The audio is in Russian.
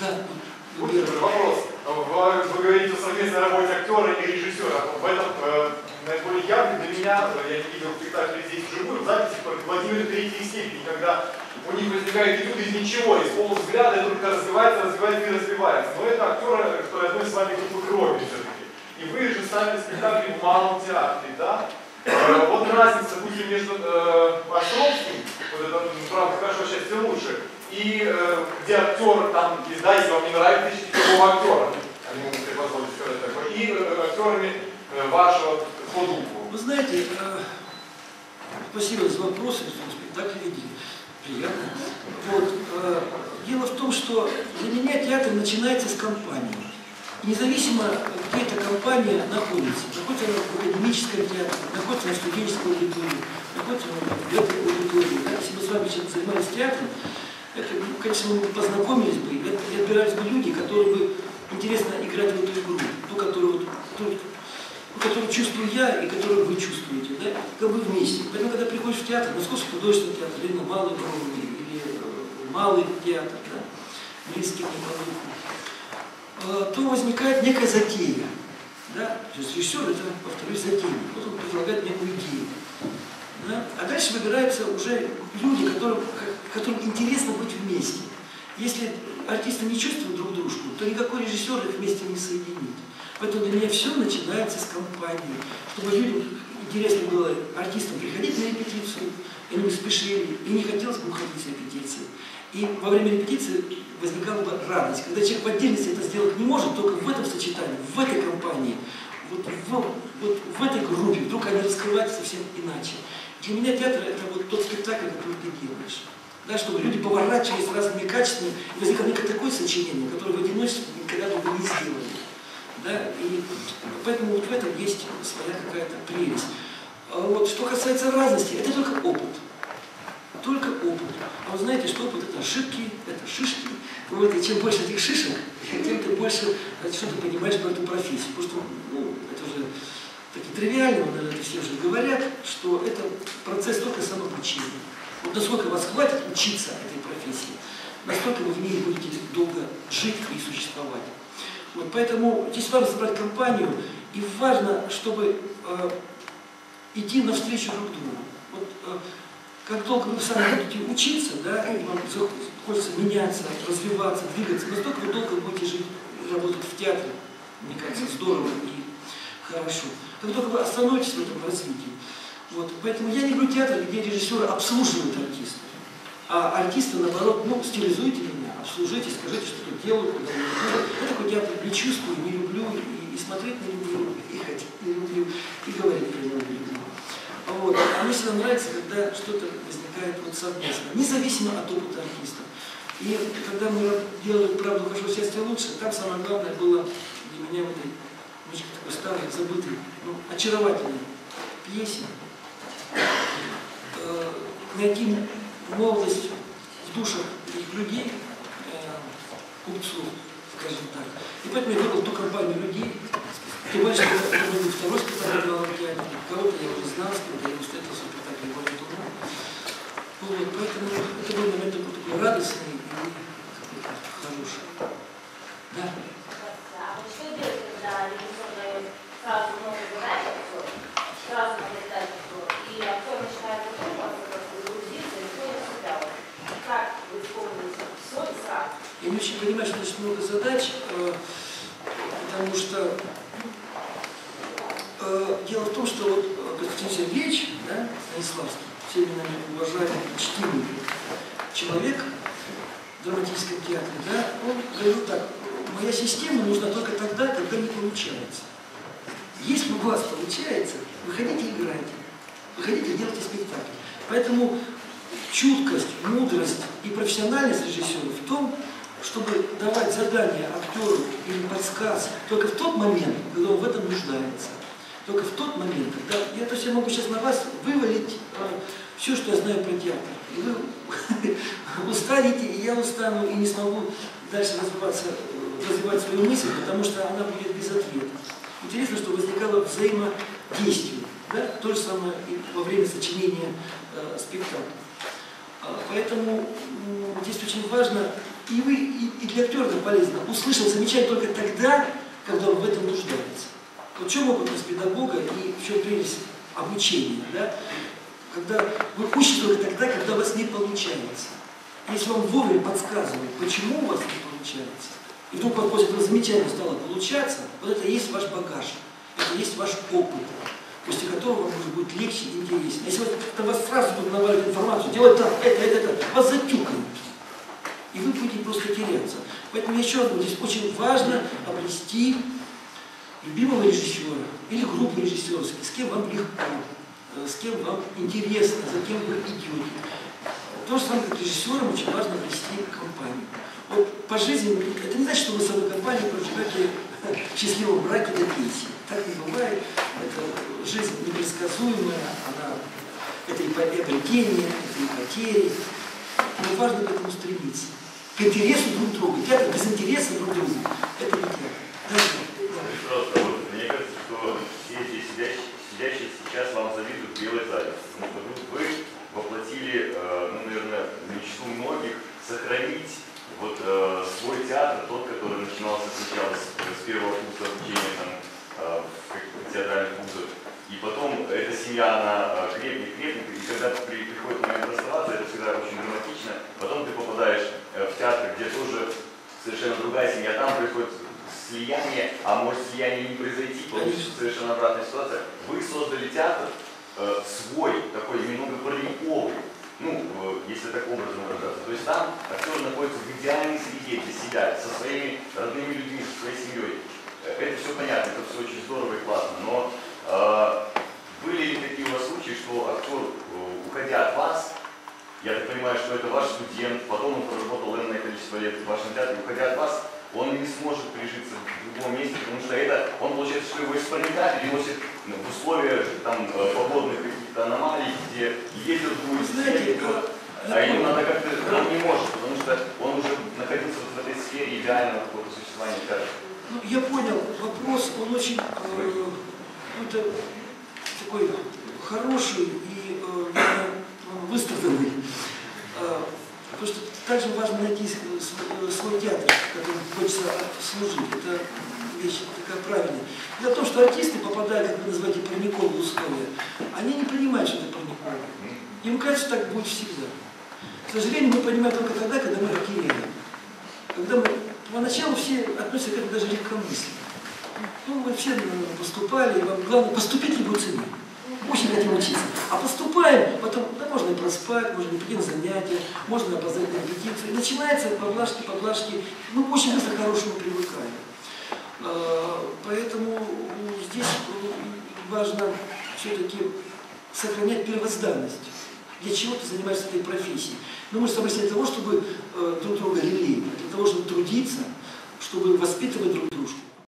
Да. Вопрос. Вы говорите о совместной работе актера и режиссера. В этом наиболее явно для меня, я не видел спектакли здесь вживую, в записи только Владимир третьей степени, когда у них возникает этюд из ничего, из полувзгляда, и только развивается и развивается. Но это актеры, которые относятся с вами к группе крови все-таки. И вы же ставили спектакли в малом театре, да? Вот разница, допустим, между Островским, вот это, правда, хорошо, счастье лучше, и где актер, там, да, если вам не нравится, ищите такого актера, они могут себе позволить сказать такое, и актерами вашего по духу. Вы знаете, спасибо за вопросы, что спектакль видели, приятно. Вот, дело в том, что для меня театр начинается с компании. Независимо, где эта компания находится она в академическом театре, находится на студенческой аудитории, находится в этой аудитории. Да? Если мы с вами сейчас занимались театром, это, конечно, мы познакомились бы, и отбирались бы люди, которые бы интересно играть в эту игру, ту, которую чувствую я и которую вы чувствуете, да? Как бы вместе. Поэтому, когда приходишь в театр, Московский художественный театр, или на Малый Бровный, или Малый театр, да? Близкий к Николаеву, то возникает некая затея. Да? Режиссер — это, повторюсь, затейник. Вот он предлагает некую идею. Да? А дальше выбираются уже люди, которым интересно быть вместе. Если артисты не чувствуют друг дружку, то никакой режиссер их вместе не соединит. Поэтому для меня все начинается с компании. Чтобы людям интересно было, артистам, приходить на репетицию, и они спешили, и не хотелось бы уходить с репетиции. И во время репетиции возникала бы радость. Когда человек в отдельности это сделать не может, только в этом сочетании, в этой компании, вот в этой группе, вдруг они раскрываются совсем иначе. Для меня театр — это вот тот спектакль, который ты делаешь. Да, чтобы люди поворачивались разными качествами, и возникло некое такое сочинение, которое в одиночестве никогда бы не сделали. Да? И поэтому вот в этом есть своя какая-то прелесть. Вот, что касается разности, это только опыт. Только опыт. А вы знаете, что опыт — это ошибки, это шишки. Вот, и чем больше этих шишек, тем ты больше что ты понимаешь про эту профессию. Потому что, это уже таки тривиально, наверное, все уже говорят, что это процесс только самообучения. Вот насколько вас хватит учиться этой профессии, настолько вы в ней будете долго жить и существовать. Вот, поэтому здесь важно собрать компанию, и важно, чтобы идти навстречу друг другу. Вот, как долго вы сами будете учиться, да, и вам хочется меняться, развиваться, двигаться, настолько вы долго будете жить, работать в театре. Мне кажется, здорово и хорошо. Как только вы остановитесь в этом развитии. Вот, поэтому я не люблю театр, где режиссеры обслуживают артистов. А артисты, наоборот, стилизуйте меня, обслужите, скажите, что тут делают, куда я иду. Я такой театр не чувствую, не люблю, и смотреть не люблю, и хотеть не люблю, и говорить про него не люблю. Вот. А мне всегда нравится, когда что-то возникает вот совместно, независимо от опыта артиста. И когда мы делали «Правду, хорошо, счастье лучше», там самое главное было для меня в этой немножко такой старой, забытой, очаровательной пьесе найти молодость в душах этих людей, купцов, скажем так. И поэтому я выбрал ту компанию людей, тем более, что это был второй спектакль в Малом театре, кого-то я уже знал, с кем-то я встретился в спектакле в городе Турну. Вот, поэтому это был момент такой радостный и какой-то хороший. Да? А вот что делать, когда режиссер дает сразу много задач, сразу много задач, и актер начинает задумываться, грузиться, и кто не себя. Как вы исполните все и сразу? Я не очень понимаю, что здесь много задач, потому что дело в том, что вот Константин Сергеевич, да, Станиславский, всеми нами уважаемый, чтимый человек в драматическом театре, да, он говорил так: моя система нужна только тогда, когда не получается. Если у вас получается, выходите и играйте, выходите и делайте спектакль. Поэтому чуткость, мудрость и профессиональность режиссера в том, чтобы давать задание актеру или подсказ только в тот момент, когда он в этом нуждается. Только в тот момент, когда я могу сейчас на вас вывалить все, что я знаю про театр. И вы устанете, и я устану, и не смогу дальше развивать свою мысль, потому что она будет без ответа. Интересно, что возникало взаимодействие. Да? То же самое и во время сочинения спектакля. Поэтому здесь очень важно и вы, и для актера это полезно, услышать замечание только тогда, когда он в этом нуждается. Вот в чем опытность педагога и в чем прелесть обучения, да? Когда вы учите только тогда, когда у вас не получается. Если вам вовремя подсказывают, почему у вас не получается, и вдруг вот после этого замечания стало получаться, вот это и есть ваш багаж, это и есть ваш опыт, после которого вам может быть легче и интереснее. Если вот вас сразу будут наваливать информацию, делать так, это, вас затюкают, и вы будете просто теряться. Поэтому еще раз говорю, здесь очень важно обрести любимого режиссера или группу режиссерских, с кем вам легко, с кем вам интересно, за кем вы идете. То же самое, как режиссерам очень важно вести компанию. Вот по жизни, это не значит, что вы с одной компанией проживете в счастливом браке до пенсии. Так не бывает. Это жизнь непредсказуемая, это и обретение, это и потери. Но важно к этому стремиться. К интересу друг друга. Театр без интереса друг другу. Это не театр. Мне кажется, что все эти сидящие сейчас вам завидуют белой завистью. Потому что вы воплотили, наверное, мечту многих сохранить вот свой театр, тот, который начинался сначала с первого курса обучения в театральных вузах. И потом эта семья, она крепнет, и когда приходит момент расставаться, это всегда очень драматично. Потом ты попадаешь в театр, где тоже совершенно другая семья, там происходит слияние, а может слияние не произойти, получится совершенно обратная ситуация. Вы создали театр свой, такой немного парниковый, если так образно выражаться. То есть там актер находится в идеальной среде для себя, со своими родными людьми, со своей семьей. Это все понятно, это все очень здорово и классно, но были ли такие у вас случаи, что актер, уходя от вас, я так понимаю, что это ваш студент, потом он проработал энное количество лет в вашем театре, уходя от вас, он не сможет прижиться в другом месте, потому что это, он получается, что его из парника переносит в условиях там, погодных каких-то аномалий, где ветер будет, снег идет, а ему надо как-то, он не может, потому что он уже находился в этой сфере идеального какого-то существования театра. Я понял, вопрос, он очень это такой хороший и выстраданный. Потому что также важно найти свой театр, которым хочется служить. Это вещь такая правильная. Дело в том, что артисты, попадая, как вы называете, парниковые условия, они не понимают, что это парниковое. Им кажется, так будет всегда. К сожалению, мы понимаем только тогда, когда мы теряем. Когда мы поначалу все относятся к этому даже легкомысленно. Мы все поступали, и вам главное поступить любой ценой. Очень хотим учиться. А поступаем, потом, да, можно и проспать, можно и прийти на занятия, можно опоздать на репетицию. И начинается поглажки. Мы очень быстро к хорошему привыкаем. Поэтому здесь важно все-таки сохранять первозданность. Для чего ты занимаешься этой профессией? Мы же собрались для того, чтобы друг друга лелеять, для того, чтобы трудиться, чтобы воспитывать друг дружку.